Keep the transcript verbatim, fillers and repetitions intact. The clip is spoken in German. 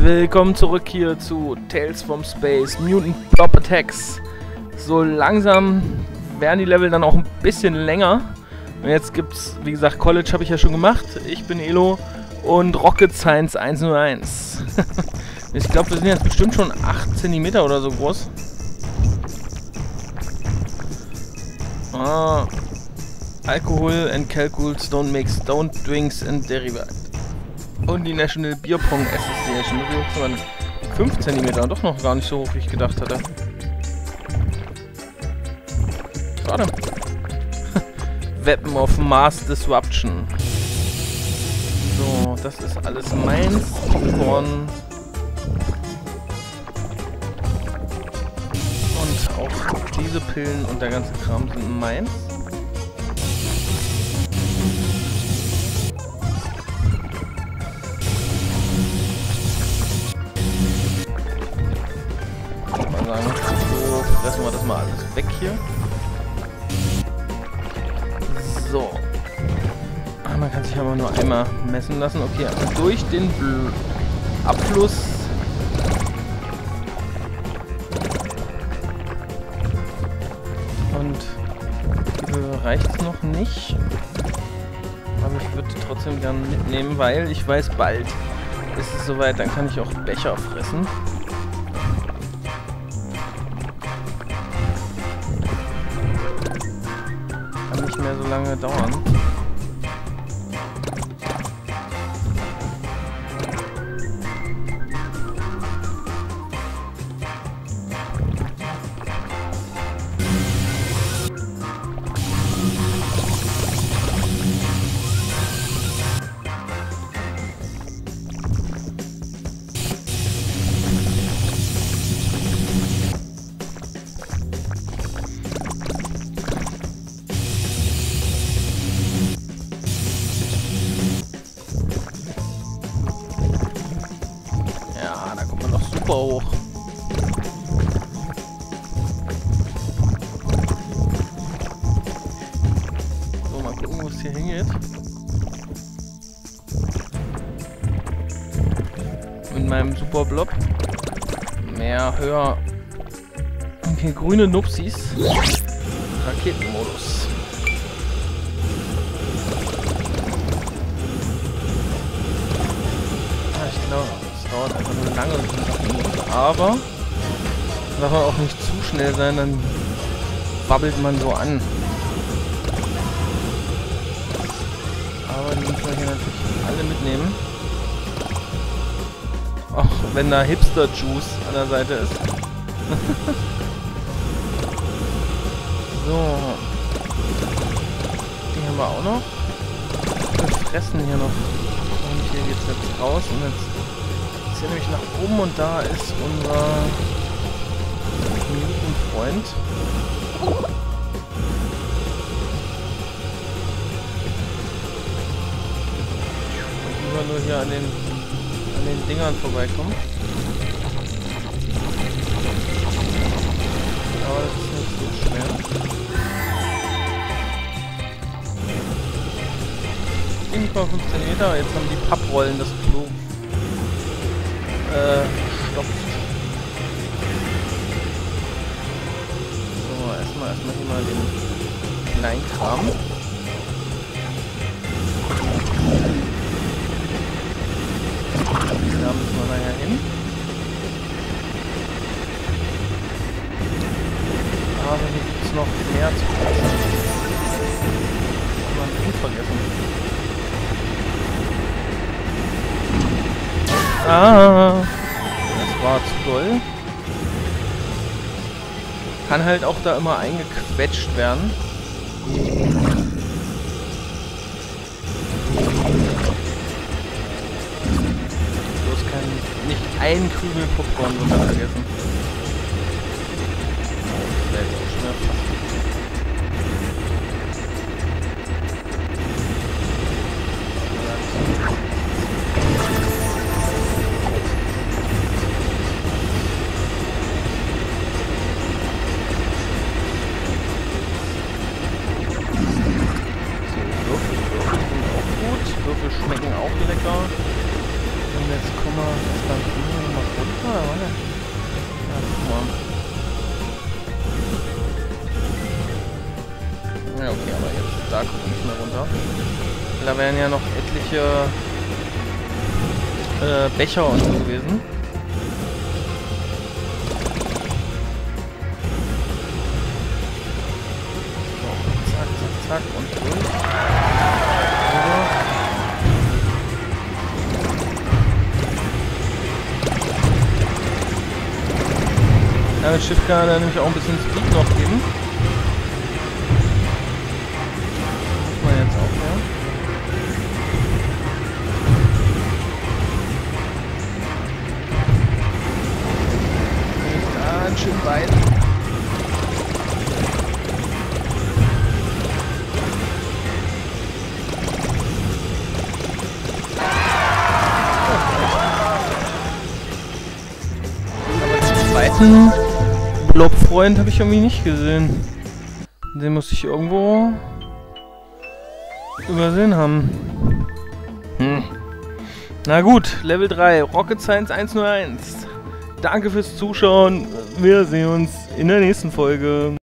Willkommen zurück hier zu Tales from Space, Mutant Blob Attacks. So langsam werden die Level dann auch ein bisschen länger. Und jetzt gibt's, wie gesagt, College habe ich ja schon gemacht. Ich bin Elo und Rocket Science hunderteins. Ich glaube, wir sind jetzt bestimmt schon acht Zentimeter oder so groß. Ah, Alcohol and calculs don't make don't drinks and derivate. Und die National Beer Pong Association. Das ist sogar fünf Zentimeter. Doch noch gar nicht so hoch, wie ich gedacht hatte. Schade. Weapon of Mass Disruption. So, das ist alles meins. Popcorn. Und auch diese Pillen und der ganze Kram sind meins. So, fressen wir das mal alles weg hier. So. Ah, man kann sich aber nur einmal messen lassen. Okay, also durch den Bl Abfluss. Und äh, reicht es noch nicht. Aber ich würde trotzdem gerne mitnehmen, weil ich weiß, bald ist es soweit, dann kann ich auch Becher fressen. Nicht mehr so lange dauern. Hoch. So, mal gucken, wo es hier hingeht. Mit meinem Super Blob. Mehr, höher. Okay, grüne Nupsis. Raketenmodus. Ah, ich glaube, es dauert einfach nur lange. Aber darf man auch nicht zu schnell sein, dann wabbelt man so an. Aber die müssen wir hier natürlich alle mitnehmen. Auch wenn da Hipster-Juice an der Seite ist. So. Die haben wir auch noch. Wir fressen hier noch. Und hier geht's jetzt raus und jetzt hier nämlich nach oben und da ist unser Mutant-Freund. Ich muss nur hier an den, an den Dingern vorbeikommen. Aber das ist nicht so schwer. sieben Komma fünf Zentimeter, jetzt haben die Papprollen das Klo Äh, stopft. So, erstmal erstmal hier mal den Kleinkram. Da müssen wir nachher hin. Aber hier gibt es noch mehr zu fressen. Ich habe einen Punkt vergessen. Ah, das war zu doll. Kann halt auch da immer eingequetscht werden. Bloß kann nicht ein Krümel Popcorn runter vergessen. Das wäre jetzt auch schon wieder fast. Würfel schmecken auch lecker. Und jetzt kommen wir Das war mal runter, oder war der? Ja, guck mal. Ja, okay, aber jetzt da kommt nicht mehr runter. Da wären ja noch etliche äh, Becher und so gewesen. So, zack, zack, zack und durch. Ja, das Schiff kann da nämlich auch ein bisschen Speed noch geben. Muss man jetzt auch, ja. Ganz schön weit. Aber den zweiten Blob-Freund habe ich irgendwie nicht gesehen. Den muss ich irgendwo übersehen haben. Hm. Na gut, Level drei, Rocket Science eins null eins. Danke fürs Zuschauen. Wir sehen uns in der nächsten Folge.